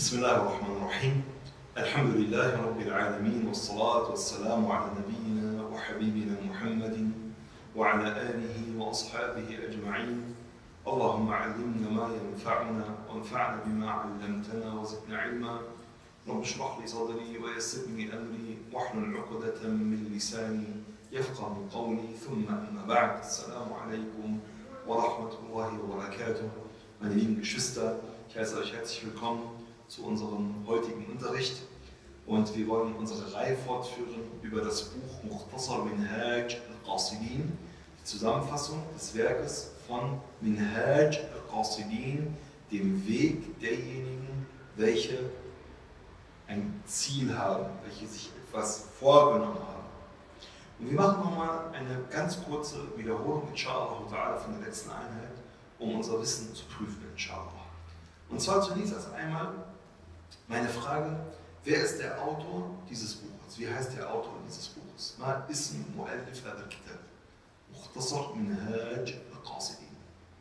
بسم الله الرحمن الرحيم الحمد لله رب العالمين والصلاة والسلام على نبينا وحبيبنا محمد وعلى آله وأصحابه أجمعين. اللهم علمنا ما ينفعنا وانفعنا بما علمتنا وزدنا علما. رب اشرح لي صدري ويسر لي أمري واحلل عقدة من لساني يفقه قولي. ثم أما بعد. السلام عليكم ورحمة الله وبركاته. Meine lieben Geschwister, ich heiße euch herzlich willkommen zu unserem heutigen Unterricht und wir wollen unsere Reihe fortführen über das Buch Mukhtasar Minhaj al-Qasidin, die Zusammenfassung des Werkes von Minhaj al-Qasidin, dem Weg derjenigen, welche ein Ziel haben, welche sich etwas vorgenommen haben. Und wir machen nochmal eine ganz kurze Wiederholung, inshallah, von der letzten Einheit, um unser Wissen zu prüfen, inshallah. Und zwar zunächst erst einmal meine Frage, wer ist der Autor dieses Buches? Wie heißt der Autor dieses Buches? Ma ism mu'allif hadha al-kitab. Mukhtasar Minhaj al-Qasidin.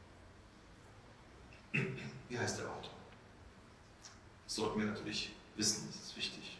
Wie heißt der Autor? Das sollten wir natürlich wissen, das ist wichtig.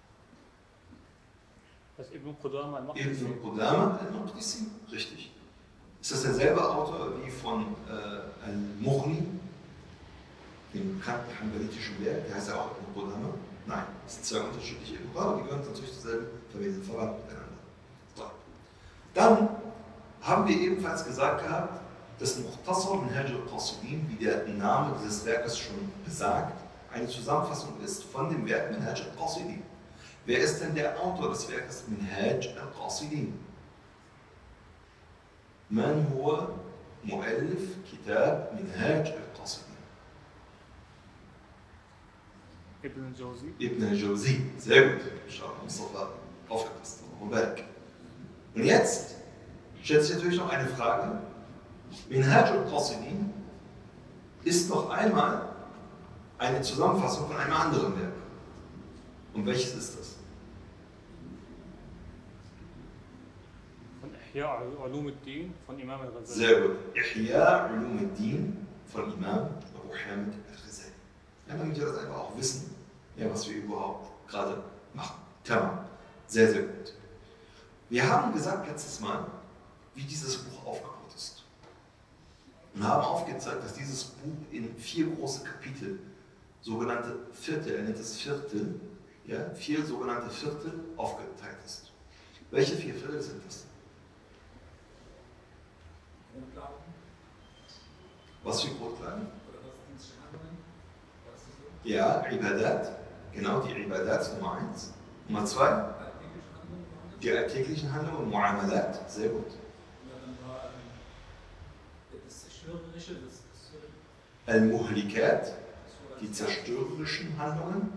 Das ist Ibn Qudama al-Maqdisi. Ibn Qudama al-Maqdisi, richtig. Ist das derselbe Autor wie von Al-Mughni, dem bekannten hanbalitischen Werk? Der heißt ja auch Ibn Qudama. Nein, das sind zwei unterschiedliche Ibn Qudama, die gehören natürlich zur selben Familie, sind verwandt miteinander. So. Dann haben wir ebenfalls gesagt gehabt, dass Mukhtasar Minhaj al-Qasidin, wie der Name dieses Werkes schon besagt, eine Zusammenfassung ist von dem Werk Minhaj al-Qasidin. Wer ist denn der Autor des Werkes Minhaj al-Qasidin? من هو مؤلف كتاب منهاج القاصدين؟ Ibn al-Jawzi. Ibn al-Jawzi. Sehr gut. Mustafa, aufgepasst. Und jetzt stellt sich natürlich noch eine Frage. Minhaj al-Qasidin ist noch einmal eine Zusammenfassung von einem anderen Werk. Und welches ist das? Ihya Ulum al-Din von Imam al-Ghazali. Sehr gut. Ihya Ulum al-Din von Imam Abu Hamid al-Ghazali. Ja, damit wir das einfach auch wissen, ja, was wir überhaupt gerade machen. Tamam. Sehr, sehr gut. Wir haben gesagt letztes Mal, wie dieses Buch aufgebaut ist. Und haben aufgezeigt, dass dieses Buch in 4 große Kapitel, sogenannte Viertel, er nennt es Viertel, ja, 4 sogenannte Viertel aufgeteilt ist. Welche 4 Viertel sind das? Was für Grundlagen? Ja, Ibadat, genau, die Ibadat Nummer 1. Nummer 2, die alltäglichen Handlungen, Mu'amalat, sehr gut. Al-Muhlikat, die zerstörerischen Handlungen.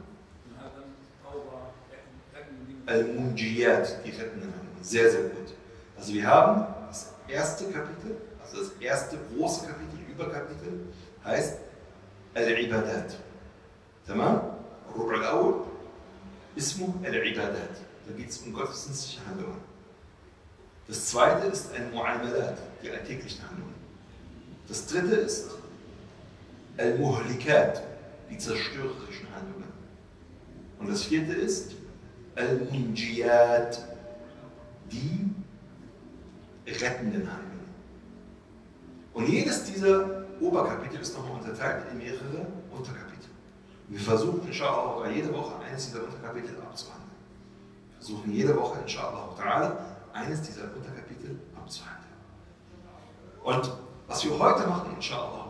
Al-Munjiyat, die rettenden Handlungen, sehr, sehr gut. Also wir haben das erste Kapitel, also das erste große Kapitel, Überkapitel, heißt Al-Ibadat. Tamam? Rubu' al-Awwal, Ismu Al-Ibadat. Da geht es um gottesdienstliche Handlungen. Das zweite ist Al-Mu'amalat, die alltäglichen Handlungen. Das dritte ist Al-Muhlikat, die zerstörerischen Handlungen. Und das vierte ist Al-Munjiyat, die rettenden Handlungen. Und jedes dieser Oberkapitel ist nochmal unterteilt in mehrere Unterkapitel. Wir versuchen, inshallah, jede Woche eines dieser Unterkapitel abzuhandeln. Wir versuchen jede Woche, inshallah, eines dieser Unterkapitel abzuhandeln. Und was wir heute machen, inshallah,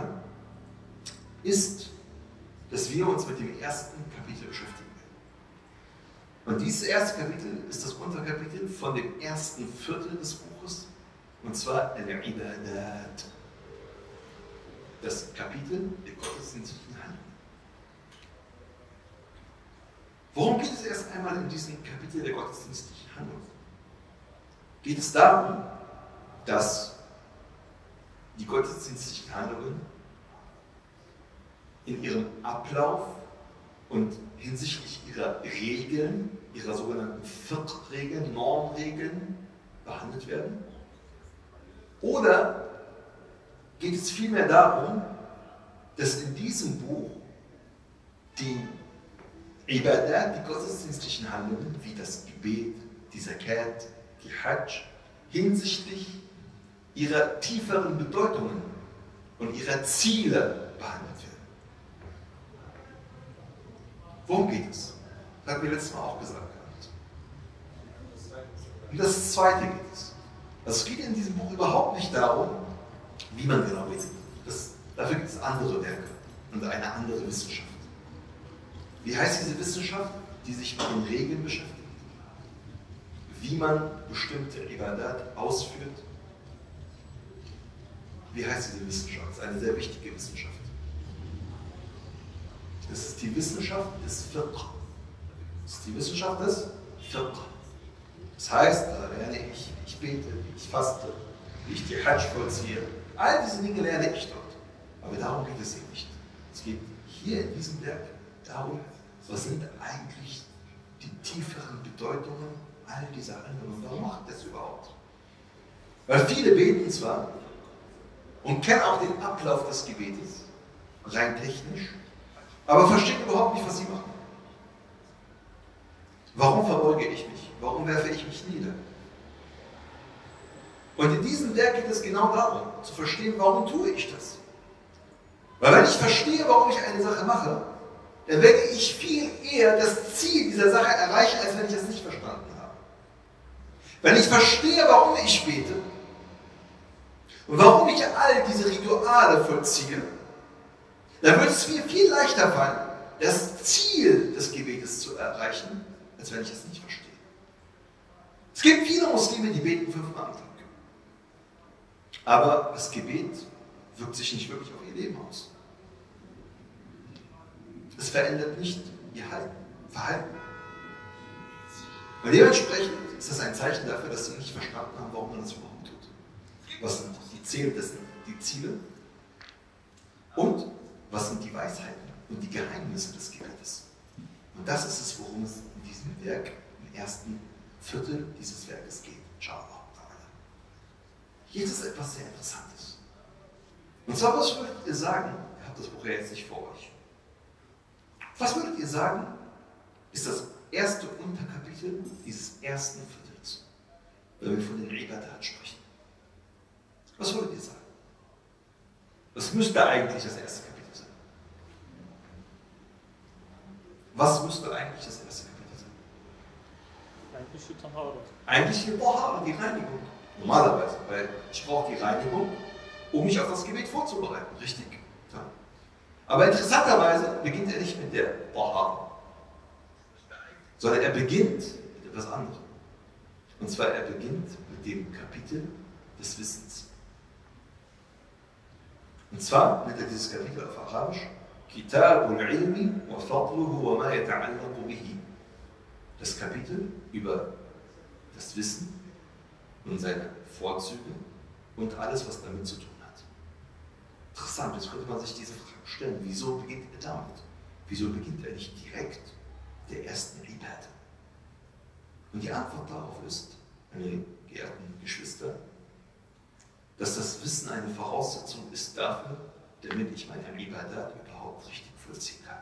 ist, dass wir uns mit dem ersten Kapitel beschäftigen werden. Und dieses erste Kapitel ist das Unterkapitel von dem ersten Viertel des Buches, und zwar Al-Ibadat, das Kapitel der gottesdienstlichen Handlungen. Worum geht es erst einmal in diesem Kapitel der gottesdienstlichen Handlungen? Geht es darum, dass die gottesdienstlichen Handlungen in ihrem Ablauf und hinsichtlich ihrer Regeln, ihrer sogenannten Fiqh-Regeln, Normregeln behandelt werden? Oder geht es vielmehr darum, dass in diesem Buch die Ibadat, die gottesdienstlichen Handlungen, wie das Gebet, die Zakat, die Hajj, hinsichtlich ihrer tieferen Bedeutungen und ihrer Ziele behandelt werden. Worum geht es? Das hatten wir letztes Mal auch gesagt. Und das Zweite geht es. Also es geht in diesem Buch überhaupt nicht darum, wie man genau betet. Dafür gibt es andere Werke und eine andere Wissenschaft. Wie heißt diese Wissenschaft, die sich mit den Regeln beschäftigt? Wie man bestimmte Ibadat ausführt? Wie heißt diese Wissenschaft? Das ist eine sehr wichtige Wissenschaft. Das ist die Wissenschaft des Fiqh. Das ist die Wissenschaft des Fiqh. Das heißt, da lerne ich bete, ich faste, wie ich die Hajj vollziehe. All diese Dinge lerne ich dort. Aber darum geht es eben nicht. Es geht hier in diesem Werk darum, was sind eigentlich die tieferen Bedeutungen all dieser Handlungen. Warum macht das überhaupt? Weil viele beten zwar und kennen auch den Ablauf des Gebetes, rein technisch, aber verstehen überhaupt nicht, was sie machen. Warum verbeuge ich mich? Warum werfe ich mich nieder? Und in diesem Werk geht es genau darum, zu verstehen, warum tue ich das? Weil wenn ich verstehe, warum ich eine Sache mache, dann werde ich viel eher das Ziel dieser Sache erreichen, als wenn ich es nicht verstanden habe. Wenn ich verstehe, warum ich bete und warum ich all diese Rituale vollziehe, dann wird es mir viel leichter fallen, das Ziel des Gebetes zu erreichen, als wenn ich es nicht verstehe. Es gibt viele Muslime, die beten 5-mal am Tag. Aber das Gebet wirkt sich nicht wirklich auf ihr Leben aus. Es verändert nicht ihr Verhalten. Und dementsprechend ist das ein Zeichen dafür, dass sie nicht verstanden haben, warum man das überhaupt tut. Was sind die Ziele und was sind die Weisheiten und die Geheimnisse des Gebetes. Und das ist es, worum es in diesem Werk, im ersten Viertel dieses Werkes geht. Inshallah. Hier ist etwas sehr Interessantes. Und zwar, was würdet ihr sagen, ihr habt das Buch ja jetzt nicht vor euch, was würdet ihr sagen, ist das erste Unterkapitel dieses ersten Viertels, wenn wir von den Ibadat sprechen? Was würdet ihr sagen? Das müsste eigentlich das erste Kapitel sein. Was müsste eigentlich das erste Kapitel sein? Eigentlich die Tahara. Eigentlich die Tahara, die Reinigung. Normalerweise, weil ich brauche die Reinigung, um mich auf das Gebet vorzubereiten. Richtig. Ja. Aber interessanterweise beginnt er nicht mit der Tahara, sondern er beginnt mit etwas anderem. Und zwar er beginnt mit dem Kapitel des Wissens. Und zwar nennt er dieses Kapitel auf Arabisch Kitabul Ilmi wa Fadluhu wa ma yata'allaqu bihi. Das Kapitel über das Wissen und seine Vorzüge und alles, was damit zu tun hat. Interessant, jetzt könnte man sich diese Frage stellen, wieso beginnt er damit? Wieso beginnt er nicht direkt der ersten Ibadah? Und die Antwort darauf ist, meine geehrten Geschwister, dass das Wissen eine Voraussetzung ist dafür, damit ich meine Ibadat überhaupt richtig vollziehen kann.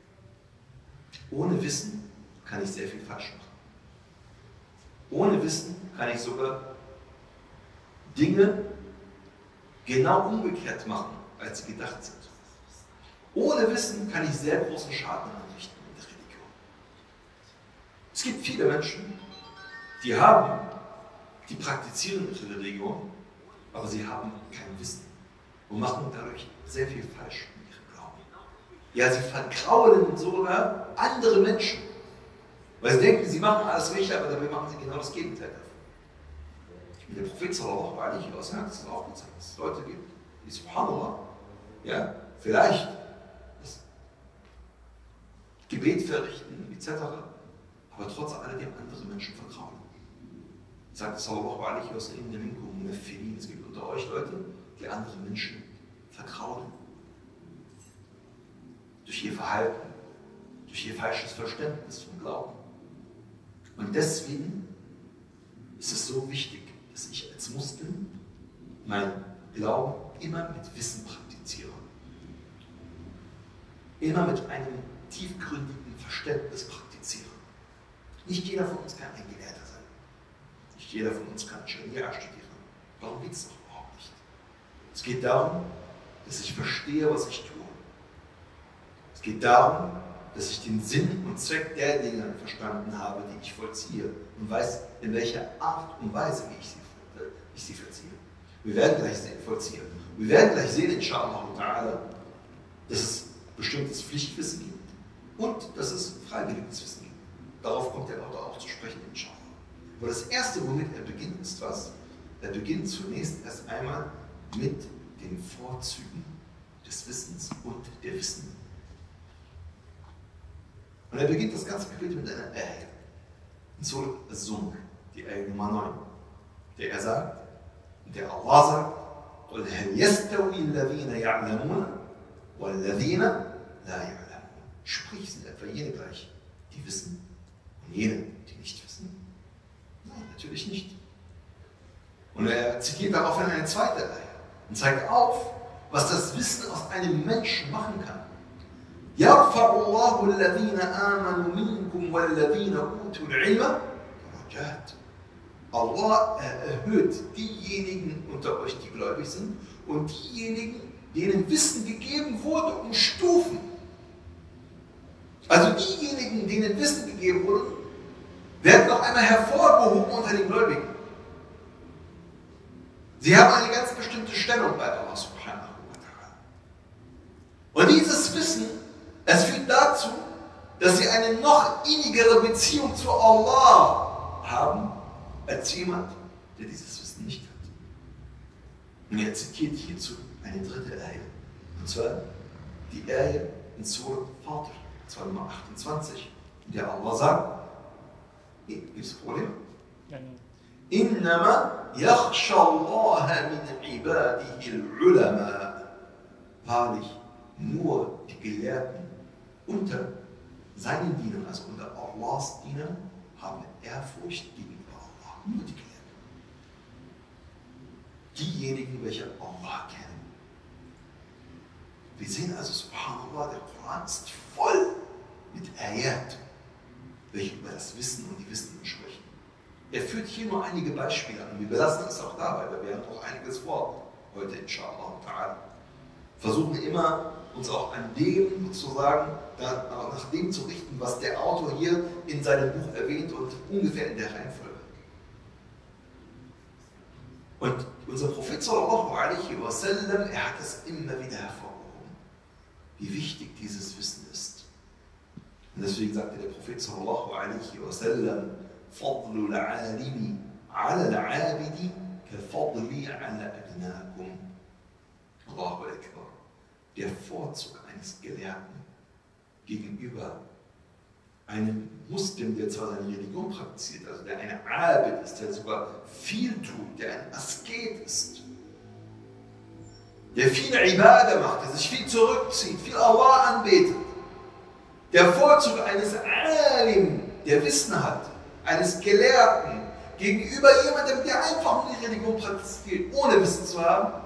Ohne Wissen kann ich sehr viel falsch machen. Ohne Wissen kann ich sogar Dinge genau umgekehrt machen, als sie gedacht sind. Ohne Wissen kann ich sehr großen Schaden anrichten in der Religion. Es gibt viele Menschen, die praktizieren ihre Religion, aber sie haben kein Wissen und machen dadurch sehr viel falsch in ihrem Glauben. Ja, sie vergraulen sogar andere Menschen, weil sie denken, sie machen alles richtig, aber dabei machen sie genau das Gegenteil davon. Der Prophet sallallahu alaihi wa sallam hat es auch gezeigt, dass es Leute gibt, die subhanallah, ja, vielleicht das Gebet verrichten, etc., aber trotz alledem andere Menschen vertrauen. Sagt sallallahu alaihi wa sallam, es gibt unter euch Leute, die andere Menschen vertrauen. Durch ihr Verhalten, durch ihr falsches Verständnis vom Glauben. Und deswegen ist es so wichtig, dass ich als Muslim meinen Glauben immer mit Wissen praktiziere. Immer mit einem tiefgründigen Verständnis praktizieren. Nicht jeder von uns kann ein Gelehrter sein. Nicht jeder von uns kann Scharia studieren. Darum geht es doch überhaupt nicht. Es geht darum, dass ich verstehe, was ich tue. Es geht darum, dass ich den Sinn und Zweck der Dinge verstanden habe, die ich vollziehe und weiß, in welcher Art und Weise ich sie vollziehe. Wir werden gleich vollziehen. Wir werden gleich sehen, inshallah, dass es bestimmtes Pflichtwissen gibt und dass es freiwilliges Wissen gibt. Darauf kommt der Autor auch zu sprechen, inshallah. Aber das Erste, womit er beginnt, ist was? Er beginnt zunächst erst einmal mit den Vorzügen des Wissens und der Wissenden. Und er beginnt das ganze Kapitel mit einer Ayah. In Surah Az-Zumar, die Ayah Nummer 9, der er sagt, der Allah sagt, قُلْ هَلْ يَسْتَوِي الَّذِينَ يَعْلَمُونَ وَالَّذِينَ لَا يَعْلَمُونَ. Sprich, sind etwa jene gleich, die wissen und jene, die nicht wissen? Nein, natürlich nicht. Und er zitiert daraufhin eine zweite Ayah und zeigt auf, was das Wissen aus einem Menschen machen kann. يَرْفَعُ اللَّهُ الَّذِينَ آمَنُوا مِنْكُمْ وَالَّذِينَ أُوتُوا الْعِلْمَ درجات. Allah erhöht diejenigen unter euch, die gläubig sind, und diejenigen, denen Wissen gegeben wurde, um Stufen. Also diejenigen, denen Wissen gegeben wurde, werden noch einmal hervorgehoben unter den Gläubigen. Sie haben eine ganz bestimmte Stellung bei Allah subhanahu wa ta'ala. Und dieses Wissen, es führt dazu, dass sie eine noch innigere Beziehung zu Allah haben, als jemand, der dieses Wissen nicht hat. Und er zitiert hierzu eine dritte Ayah. Und zwar die Ayah in Surah Fatir, zwar Nummer 28, in der Allah sagt, gibt es Probleme? إِنَّمَا يَخْشَى اللَّهَ مِنْ عِبَادِهِ الْعُلَمَاءِ. Wahrlich, nur die Gelehrten unter seinen Dienern, also unter Allahs Dienern, haben Ehrfurcht gegenüber Allah. Nur die Gelehrten. Diejenigen, welche Allah kennen. Wir sehen also, subhanallah, der Koran ist voll mit Ayat, welche über das Wissen und die Wissenden sprechen. Er führt hier nur einige Beispiele an. Wir belassen es auch dabei, weil wir haben noch einiges vor heute, inshallah ta'ala. Versuchen immer, uns auch an dem sozusagen, nach dem zu richten, was der Autor hier in seinem Buch erwähnt und ungefähr in der Reihenfolge. Und unser Prophet sallallahu alaihi wasallam, er hat es immer wieder hervorgehoben, wie wichtig dieses Wissen ist. Und deswegen sagte der Prophet sallallahu alaihi wasallam, فضل العالم على العابد كفضلي على أدناكم. Allahu Akbar. Der Vorzug eines Gelehrten gegenüber einem Muslim, der zwar seine Religion praktiziert, also der ein Abid ist, der sogar viel tut, der ein Asket ist, der viel Ibadah macht, der sich viel zurückzieht, viel Allah anbetet. Der Vorzug eines Alim, der Wissen hat, eines Gelehrten, gegenüber jemandem, der einfach nur die Religion praktiziert, ohne Wissen zu haben,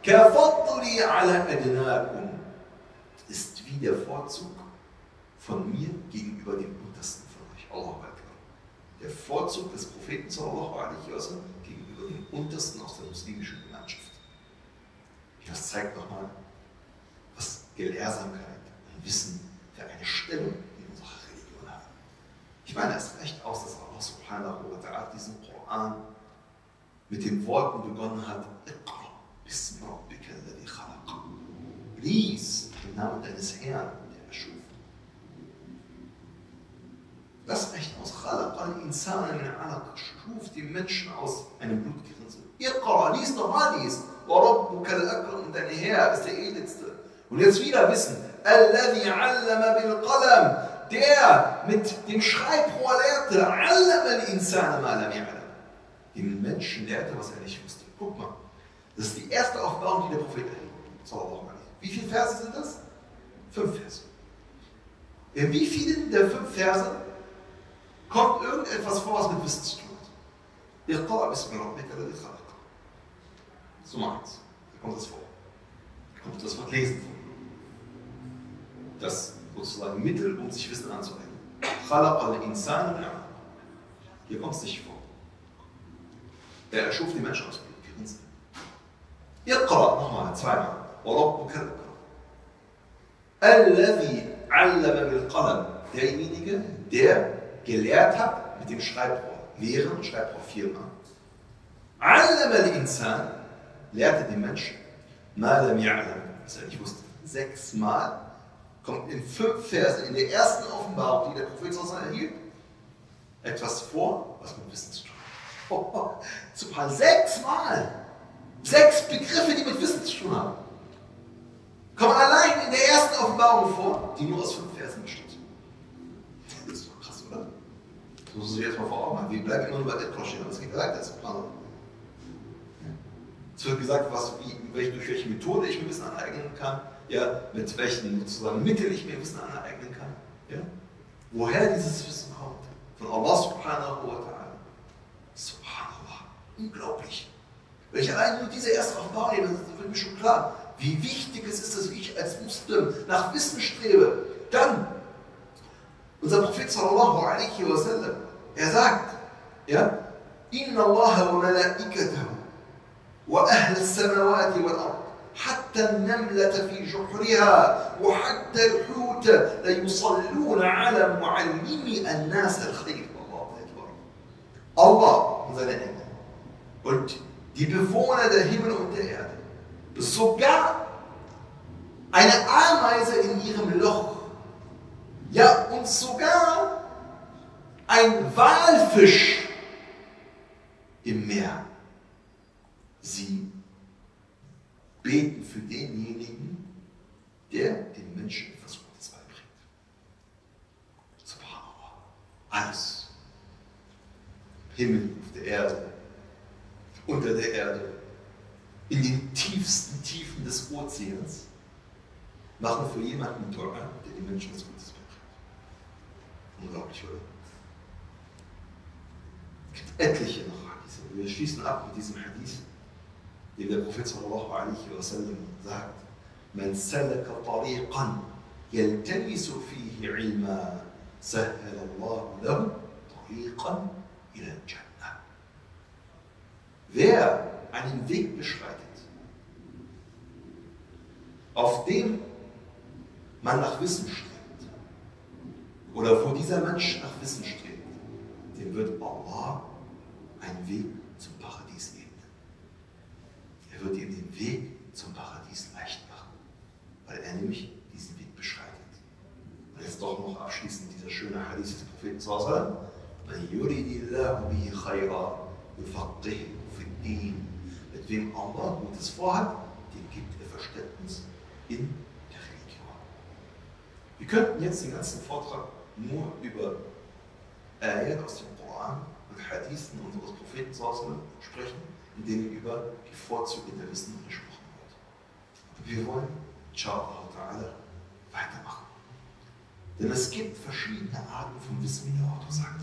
ist wie der Vorzug von mir gegenüber dem Untersten von euch. Allahu Akbar. Der Vorzug des Propheten sallallahu alaihi wasallam gegenüber dem Untersten aus der muslimischen Gemeinschaft. Das zeigt nochmal, was Gelehrsamkeit und Wissen für eine Stellung in unserer Religion haben. Ich meine, es reicht aus, dass Allah subhanahu wa ta'ala diesen Koran mit den Worten begonnen hat, lies im Namen deines Herrn, der erschuf. Das reicht aus. Schuf die Menschen aus einem Blutgerinnsel. Iqra, lies nochmal, lies. Und dein Herr ist der Edelste. Und jetzt wieder wissen, alladhi allama bil qalam, der mit dem Schreibrohr lehrte, allama al-insana ma lam ya'lam. Den Menschen lehrte, was er nicht wusste. Guck mal, das ist die erste Offenbarung, die der Prophet erhielt. Wie viele Verse sind das? 5 Verse. In wie vielen der 5 Verse kommt irgendetwas vor, was mit Wissen zu tun hat? Iqra bismi rabbika alladhi khalaq. Das ist Nummer 1. Da kommt das vor. Da kommt das Wort Lesen vor. Das sozusagen Mittel, um sich Wissen anzueignen. خَلَقَ الْإِنسَانَ مِنْ عَلَقٍ. Hier kommt es nicht vor. Er erschuf die Menschen aus Blut, Gerinnsel. Iqra, nochmal, zweimal. وَرَبُّكَ الْأَكْرَمُ. الَّذِي عَلَّمَ بِالْقَلَمِ. Derjenige, der gelehrt hat mit dem Schreibrohr. Lehren und Schreibrohr viermal. عَلَّمَ الْإِنسَانَ. Lehrte den Menschen. مَا لَمْ يَعْلَمْ. Was er nicht wusste. 6-mal kommt in 5 Versen in der ersten Offenbarung, die der Prophet erhielt, etwas vor, was mit Wissen zu tun hat. Super, 6-mal! 6 Begriffe, die mit Wissen zu tun haben. Kommen allein in der ersten Offenbarung vor, die nur aus 5 Versen besteht. Das ist doch krass, oder? Das muss man sich erstmal vor Augen haben. Wir bleiben immer nur bei Iqra stehen, aber es geht weiter. Es wird gesagt, durch welche Methode ich mir Wissen aneignen kann, ja, mit welchen sozusagen Mitteln ich mir Wissen aneignen kann. Ja? Woher dieses Wissen kommt? Von Allah subhanahu wa ta'ala. Subhanallah. Unglaublich. Wenn ich allein nur diese erste Offenbarung nehme, dann wird mir schon klar, wie wichtig es ist, dass ich als Muslim nach Wissen strebe. Dann, unser Prophet sallallahu alaihi wa sallam, er sagt, ja, Inna Allah wa malaikatahu wa ahl as-samawati wal ard حتى النملة في جحرها وحتى الحوت ليصلون على معلم الناس الخير. Allah und seine Engel und die Bewohner der Himmel und der Erde, sogar eine Ameise in ihrem Loch, ja und sogar ein Walfisch im Meer, sie beten für denjenigen, der den Menschen etwas Gutes beibringt. Subhanallah. Alles. Himmel, auf der Erde, unter der Erde, in den tiefsten Tiefen des Ozeans, machen für jemanden Dua, der den Menschen etwas Gutes beibringt. Unglaublich, oder? Es gibt etliche noch Hadith. Wir schließen ab mit diesem Hadith, den der Prophet sallallahu alaihi wa sallam sagt: Man salaka tariqan yaltamisu fihi ilma sahhala Allahu lahu tariqan ila al-Jannah. Wer einen Weg beschreitet, auf dem man nach Wissen strebt, oder wo dieser Mensch nach Wissen strebt, dem wird Allah einen Weg zum Paradies ebnen. Er wird ihm den Weg zum Paradies leicht machen, weil er nämlich diesen Weg beschreitet. Und jetzt doch noch abschließend dieser schöne Hadith des Propheten sallallahu alaihi wasallam: Man yuridillahu bihi khayra yufaqihu fid-din. Mit wem Allah Gutes vorhat, dem gibt er Verständnis in der Religion. Wir könnten jetzt den ganzen Vortrag nur über Ayat aus dem Koran und Hadithen unseres Propheten sallallahu alaihi wasallam sprechen, in denen über die Vorzüge der Wissen gesprochen wird. Aber wir wollen, inshallah ta'ala, weitermachen. Denn es gibt verschiedene Arten von Wissen, wie der Autor sagt.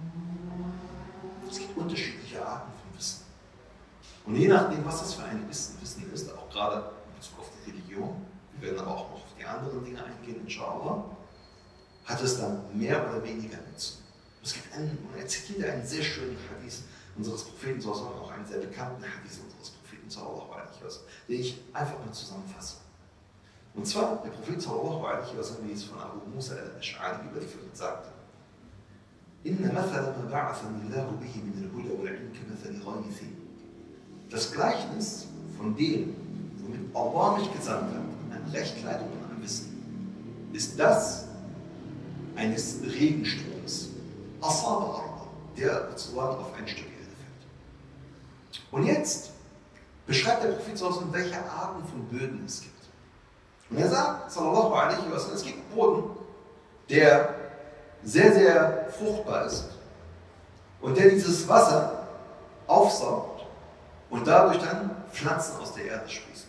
Es gibt unterschiedliche Arten von Wissen. Und je nachdem, was das für ein Wissen ist, auch gerade in Bezug auf die Religion, wir werden aber auch noch auf die anderen Dinge eingehen, inshallah, hat es dann mehr oder weniger Nutzen. Er zitiert einen sehr schönen Hadith unseres Propheten, auch einen sehr bekannten Hadith unseres Propheten, sallallahu alaihi wasallam, den ich einfach mal zusammenfasse. Und zwar, der Prophet sallallahu alaihi wasallam, wie es von Abu Musa al-Ash'ari überliefert sagte: Inna mathala ma ba'athani Allahu bihi min al-huda wal-'ilm kamathali ghaythin. Das Gleichnis von dem, womit Allah mich gesandt hat, an Rechtleitung und an Wissen, ist das eines Regenstroms, Asaba Arba, der sozusagen auf ein Stück Erde fällt. Und jetzt beschreibt der Prophet sallallahu, welche Arten von Böden es gibt. Und er sagt, sallallahu alaihi wasallam, es gibt Boden, der sehr, sehr fruchtbar ist und der dieses Wasser aufsaugt und dadurch dann Pflanzen aus der Erde sprießen.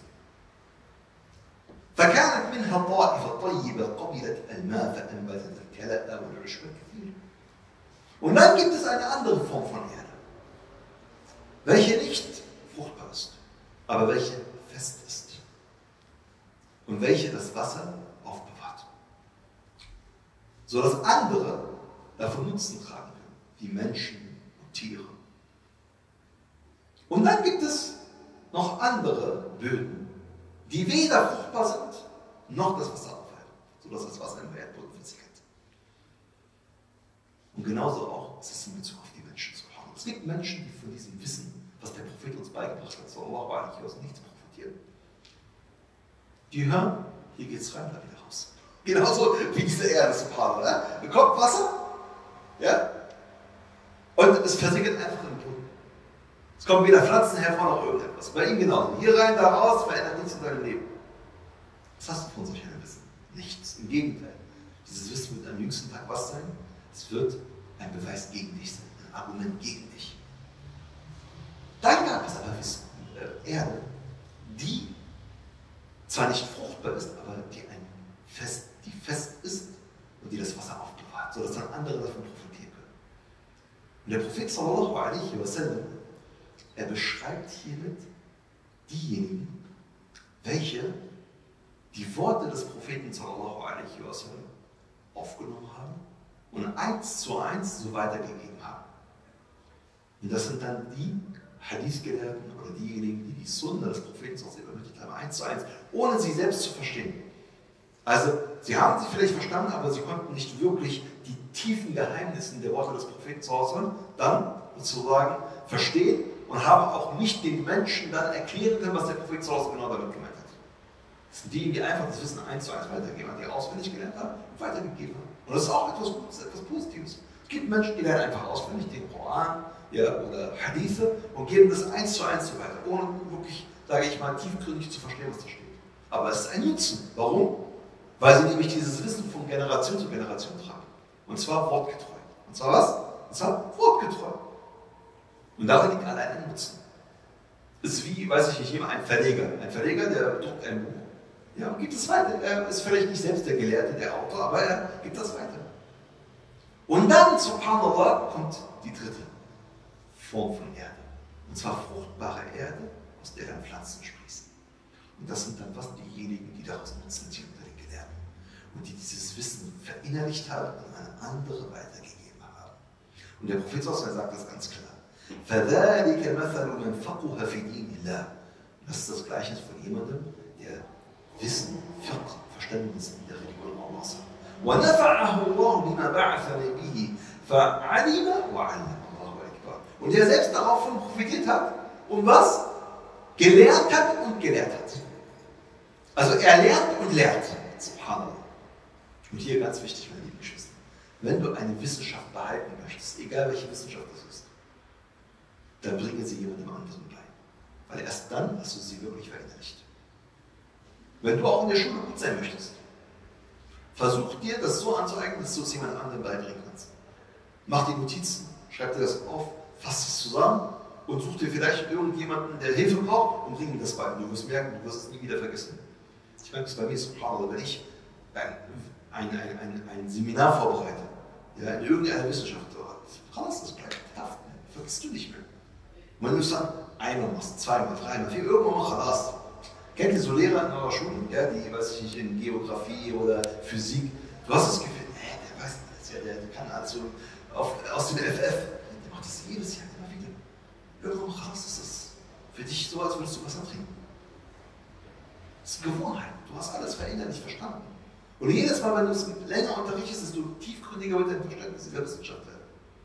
فكانت منها طائفة طيبة قبلت الماء فأنبتت الكلاء والعشب الكثير. Und dann gibt es eine andere Form von Erde, welche nicht fruchtbar ist, aber welche fest ist und welche das Wasser aufbewahrt. sodass andere davon Nutzen tragen können, wie Menschen und Tiere. Und dann gibt es noch andere Böden, die weder fruchtbar sind, noch das Wasser aufhalten, sodass das Wasser im Erdboden versickert. Und genauso auch ist es in Bezug auf die Menschen zu haben. Es gibt Menschen, die von diesem Wissen, was der Prophet uns beigebracht hat, sallallahu alaihi wasallam, nichts profitieren. Die hören, hier geht's rein, da wieder raus. Genauso wie diese Erde, subhanallah. Da kommt Wasser, ja, und es versickert einfach im Boden. Es kommen weder Pflanzen hervor noch irgendetwas. Bei ihm genauso. Hier rein, da raus, verändert nichts in deinem Leben. Was hast du von solch einem Wissen? Nichts. Im Gegenteil. Dieses Wissen wird am jüngsten Tag was sein? Es wird ein Beweis gegen dich sein, ein Argument gegen dich. Dann gab es aber Erde, die zwar nicht fruchtbar ist, aber die fest ist und die das Wasser aufbewahrt, sodass dann andere davon profitieren können. Und der Prophet sallallahu alaihi wasallam, er beschreibt hiermit diejenigen, welche die Worte des Propheten sallallahu alaihi wasallam aufgenommen haben und 1:1 so weitergegeben haben. Und das sind dann die Hadith-Gelehrten oder diejenigen, die die Sunna des Propheten übermittelt haben, 1:1, ohne sie selbst zu verstehen. Also, sie haben sie vielleicht verstanden, aber sie konnten nicht wirklich die tiefen Geheimnisse der Worte des Propheten dann sozusagen verstehen und haben auch nicht den Menschen dann erklären können, was der Prophet genau damit gemeint hat. Das sind die einfach das Wissen 1:1 weitergeben, die auswendig gelernt haben und weitergegeben haben. Und das ist auch etwas Gutes, etwas Positives. Es gibt Menschen, die lernen einfach auswendig den Koran, ja, oder Hadithe und geben das 1:1 so weiter, ohne wirklich, sage ich mal, tiefgründig zu verstehen, was da steht. Aber es ist ein Nutzen. Warum? Weil sie nämlich dieses Wissen von Generation zu Generation tragen. Und zwar wortgetreu. Und zwar was? Und zwar wortgetreu. Und darin liegt allein ein Nutzen. Es ist wie, weiß ich nicht, ein Verleger. Ein Verleger, der druckt ein Buch. Ja, und gibt es weiter. Er ist vielleicht nicht selbst der Gelehrte, der Autor, aber er gibt das weiter. Und dann, subhanallah, kommt die dritte Form von Erde. Und zwar fruchtbare Erde, aus der dann Pflanzen sprießen. Und das sind dann was diejenigen, die daraus Nutzen ziehen unter den Gelehrten. Und die dieses Wissen verinnerlicht haben und an andere weitergegeben haben. Und der Prophet sagt das ganz klar. فَذَلِكَ مَثَلُ مَنْ فَقُهَ فِي دِينِ اللَّهِ. Das ist das Gleiche von jemandem, der Wissen, Fiqh, Verständnis in der Religion Allahs hat. وَنَفَعَهُ اللَّهُ بِمَا بَعَثَنِي بِهِ فَعَلِمَ وَعَلَّمَ. Und der selbst daraufhin profitiert hat und was? Gelernt hat und gelehrt hat. Also er lernt und lehrt. Subhanallah. Und hier ganz wichtig, meine lieben Geschwister. Wenn du eine Wissenschaft behalten möchtest, egal welche Wissenschaft das ist, dann bringe sie jemandem anderen bei. Weil erst dann hast du sie wirklich verinnerlicht. Wenn du auch in der Schule gut sein möchtest, versuch dir das so anzueignen, dass du es jemand anderem beibringen kannst. Mach dir Notizen, schreib dir das auf, fass es zusammen und such dir vielleicht irgendjemanden, der Hilfe braucht und bring ihm das bei. Du wirst merken, du wirst es nie wieder vergessen. Ich merke es bei mir so klar, wenn ich ein Seminar vorbereite, ja, in irgendeiner Wissenschaft, raus, das bleibt haften, vergisst du nicht mehr. Und wenn du es dann einmal machst, zweimal, dreimal, viermal, irgendwann machst du das. Kennt ihr so Lehrer in eurer Schule, ja, die, weiß ich nicht, in Geografie oder Physik, du hast das Gefühl, der weiß das, ja, der kann also aus dem FF, der macht das jedes Jahr immer wieder. Irgendwann mach raus, das ist für dich so, als würdest du Wasser trinken. Das ist eine Gewohnheit, du hast alles verinnerlich verstanden. Und jedes Mal, wenn du es länger unterrichtest, desto tiefgründiger wird dein Verständnis in der Wissenschaft werden.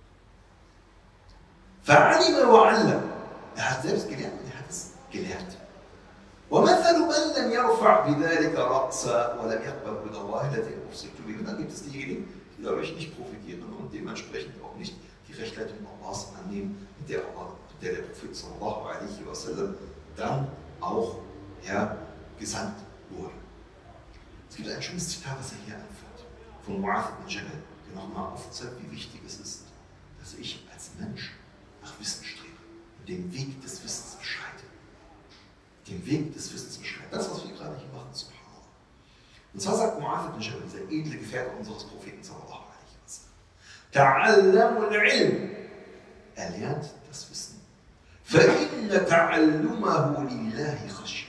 فَعَلِمَ وَعَلَّمَ. Er hat selbst gelernt und er hat es gelehrt. وَمَثَلُ مَنْ لَمْ يَرْفَعْ بِذَلِكَ رَأْسًا وَلَمْ يَقْبَلْ هُدَى اللَّهِ الَّذِي أُرْسِلْتُ بِهِ. Und dann gibt es diejenigen, die dadurch nicht profitieren und dementsprechend auch nicht die Rechtleitung Allahs annehmen, mit der der Prophet sallallahu alaihi wasallam dann auch gesandt wurde. Es gibt ein schönes Zitat, was er hier anführt, von Mu'adh ibn Jabal, der nochmal aufzeigt, wie wichtig es ist, dass ich als Mensch nach Wissen strebe und den Weg des Wissens beschreite. Den Weg des Wissens beschreite. Das, was wir gerade hier machen, subhanallah. Und zwar sagt Mu'adh ibn Jabal, dieser edle Gefährte unseres Propheten sallallahu alaihi wasallam, Ta'allamu al-ilm. Er lernt das Wissen. فَإِنَّ تَعَلُّمَهُ لِلَّهِ خَشْيَةٌ.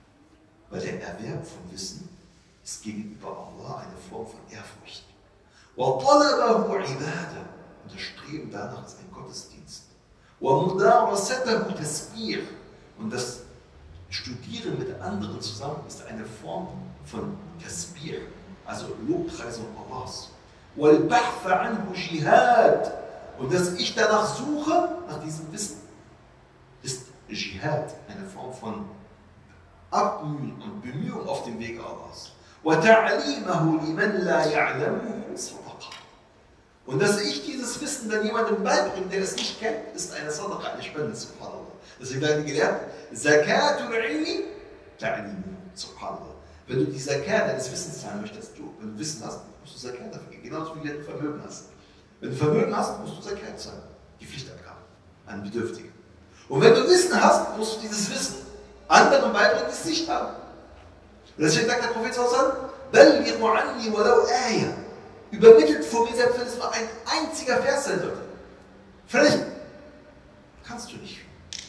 Weil der Erwerb von Wissen ist gegenüber Allah eine Form von Ehrfurcht. وَطَلَبَهُ عِبَادَةً. Und das Streben danach ist ein Gottesdienst. وَمُدَارَسَتَهُ تَسْبِيحٌ. Und das Studieren mit anderen zusammen ist eine Form von Tasbih, also Lobpreisung Allahs. وَالْبَحْثَ عَنْهُ جِهَادٌ. Und dass ich danach suche, nach diesem Wissen, ist Jihad, eine Form von Abmühen und Bemühung auf dem Weg Allahs. وَتَعْلِيمَهُ لِمَنْ لَا يَعْلَمُهُ صَدَقَةٌ. Und dass ich dieses Wissen dann jemandem beibringe, der es nicht kennt, ist eine Sadaqa, eine Spende, subhanallah. Deswegen werden die gelernt, Zakatul Ilmi ta'limu, subhanallah. Wenn du die Zakat deines Wissens zahlen möchtest, wenn du Wissen hast, musst du Zakat dafür geben, genauso wie du Vermögen hast. Wenn du Vermögen hast, musst du Zakat zahlen, die Pflichtabgabe an Bedürftige. Und wenn du Wissen hast, musst du dieses Wissen anderen beibringen, die es nicht haben. Und deswegen sagt der Prophet Ballighu anni walau aya. Übermittelt vor mir, selbst wenn es nur ein einziger Vers sein sollte. Vielleicht kannst du nicht.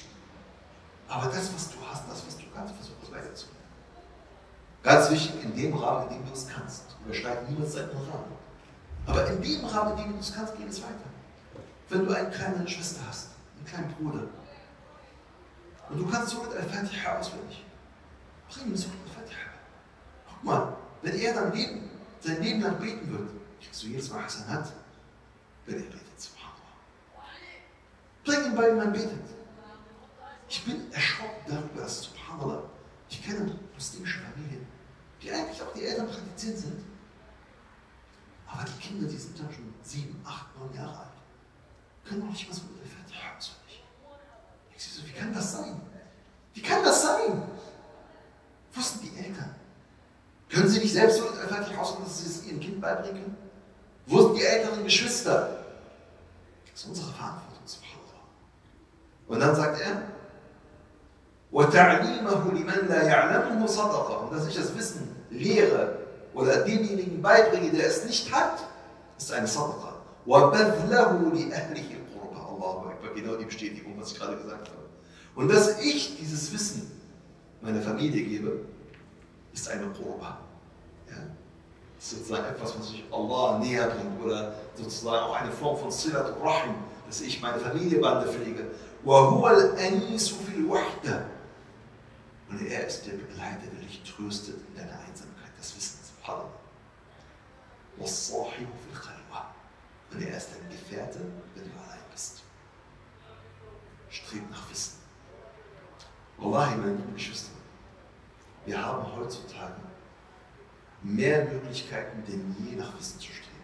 Aber das, was du hast, das, was du kannst, versuch es weiterzubringen. Ganz wichtig, in dem Rahmen, in dem du es kannst. Überschreib niemals seinen Rahmen. Aber in dem Rahmen, in dem du es kannst, geht es weiter. Wenn du eine kleine Schwester hast, einen kleinen Bruder, und du kannst Surat al-Fatiha auswendig, bring ihm Surat al-Fatiha. Guck mal, wenn er dann sein Leben lang beten wird, kriegst du jedes Mal Hasanat, wenn er betet. Subhanallah. Bring ihn bei, wie man betet. Ich bin erschrocken darüber, dass, subhanallah, ich kenne muslimische Familien, die eigentlich auch die Eltern praktizierend sind. Aber die Kinder, die sind dann schon 7, 8, 9 Jahre alt, können noch nicht mal so mit der Fatiha auswendig. Ich sehe so, wie kann das sein? Wie kann das sein? Wo sind die Eltern? Können sie nicht selbst so mit der Fatiha auswendig, dass sie es ihrem Kind beibringen können? Wo sind die älteren Geschwister? Das ist unsere Verantwortung, subhanallah. Und dann sagt er, وَتَعْلِيمَهُ لِمَنْ لَا يَعْلَمُهُ صَدَقَةٌ. Und dass ich das Wissen lehre oder demjenigen beibringe, der es nicht hat, ist eine Sadaqa. وَبَذْلَهُ لِأَهْلِهِ الْقُرْبَ. Allahu Akbar, genau die Bestätigung, was ich gerade gesagt habe. Und dass ich dieses Wissen meiner Familie gebe, ist eine Qurba. Ja? Das ist sozusagen etwas, was ich Allah näher bringt oder sozusagen auch eine Form von Silat Rahim, dass ich meine Familienbande pflege. وَهُوَ الْأَنِيسُ فِي الْوَحْدَةِ. Und er ist der Begleiter, der dich tröstet in deiner Einsamkeit, das Wissen, subhanallah. وَالصَّاحِبُ فِي الْخَلْوَةِ. Und er ist dein Gefährte, wenn du allein bist. Strebt nach Wissen. Wallahi, meine lieben Geschwister, wir haben heutzutage mehr Möglichkeiten denn je nach Wissen zu streben.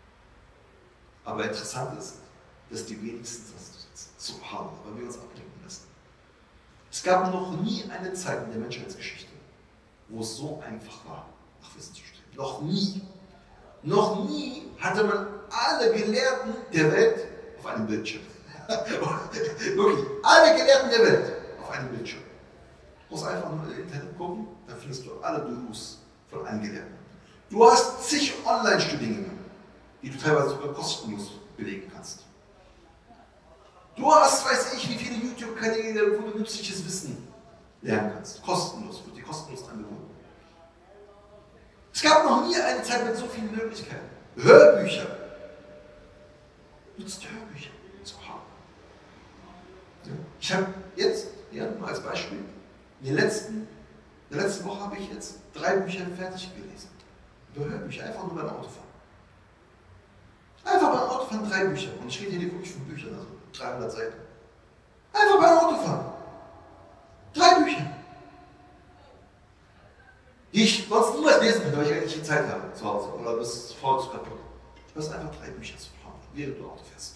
Aber interessant ist, dass die wenigsten das subhanallah, weil wir uns ablenken lassen. Es gab noch nie eine Zeit in der Menschheitsgeschichte, wo es so einfach war, nach Wissen zu streben. Noch nie. Noch nie hatte man alle Gelehrten der Welt auf einem Bildschirm. Wirklich, alle Gelehrten der Welt auf einem Bildschirm. Du musst einfach nur im Internet gucken, dann findest du alle Durus von allen Gelehrten. Du hast zig Online-Studiengänge, die du teilweise sogar kostenlos belegen kannst. Du hast, weiß ich, wie viele YouTube-Kanäle, wo du nützliches Wissen lernen kannst. Kostenlos, wird dir kostenlos angeboten. Es gab noch nie eine Zeit mit so vielen Möglichkeiten. Hörbücher. Nutzt Hörbücher. Ich habe jetzt, nur als Beispiel, in der letzten Woche habe ich jetzt 3 Bücher fertig gelesen. Über Hörbücher, einfach nur beim Autofahren. Einfach beim Autofahren 3 Bücher. Und ich rede hier wirklich von Büchern, also 300 Seiten. Einfach beim Autofahren. 3 Bücher. Die ich sonst niemals lesen könnte, weil ich eigentlich die Zeit habe zu Hause. Oder bis faul zu kaputt. Du hast einfach 3 Bücher zu fahren, während du Auto fährst.